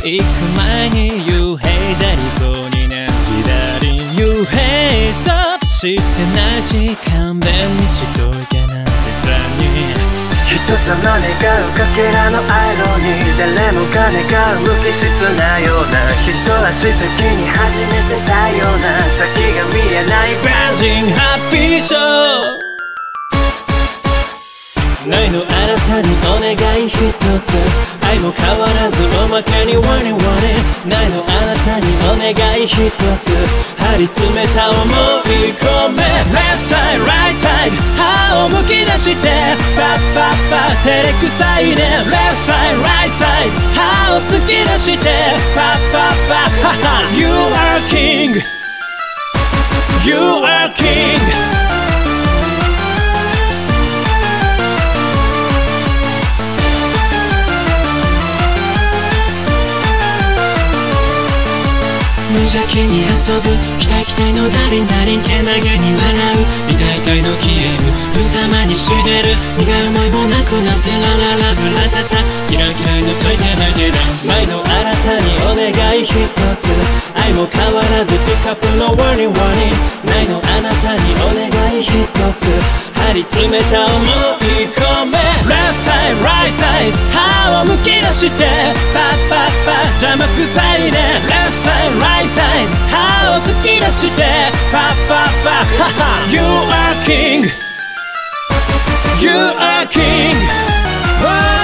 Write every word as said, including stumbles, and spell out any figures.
行く前に You Hey じゃリコにね左 You Hey Stop 知ってないし勘弁にしといてなんて残に人様願うかけらのアイロニー誰もが願う無機質なような一足先に始めてたような先が見えないベンジンハッピーショーないのあなたにお願い一つ愛も変わらずおまけにワニワニないのあなたにお願い一つ張り詰めた想い込め Left side right side 歯をむき出してパッパッパ照れくさいね Left side right side 歯を突き出してパッパッパハハ You are king You are king 無邪気に遊ぶ期待期待のダリンダリンけなげに笑う未大体の消える無様にしてる苦い思いもなくなってラララブラタタキラキラの添いてないでだ前のあなたにお願い一つ愛も変わらずピックアップのワニワニないのあなたにお願い一つ張り詰めた想い込め Left side right side 歯をむき出してパッパッパ邪魔くさいね Left side right side 歯を突き出してパッパッパハハ You are king You are king、oh